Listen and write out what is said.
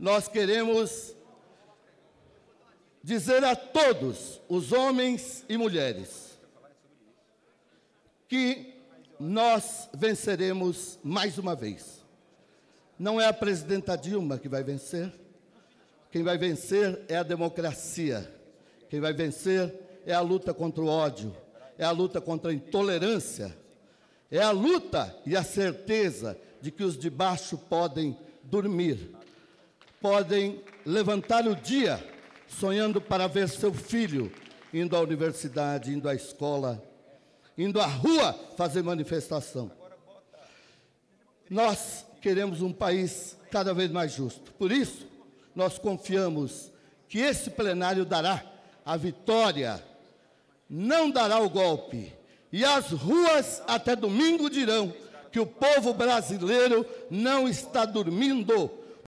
nós queremos dizer a todos, os homens e mulheres, que nós venceremos mais uma vez. Não é a presidenta Dilma que vai vencer. Quem vai vencer é a democracia. Quem vai vencer é a luta contra o ódio, é a luta contra a intolerância, é a luta e a certeza de que os de baixo podem dormir, podem levantar o dia sonhando para ver seu filho indo à universidade, indo à escola, indo à rua fazer manifestação. Nós queremos um país cada vez mais justo. Por isso, nós confiamos que esse plenário dará a vitória, não dará o golpe. E as ruas até domingo dirão que o povo brasileiro não está dormindo,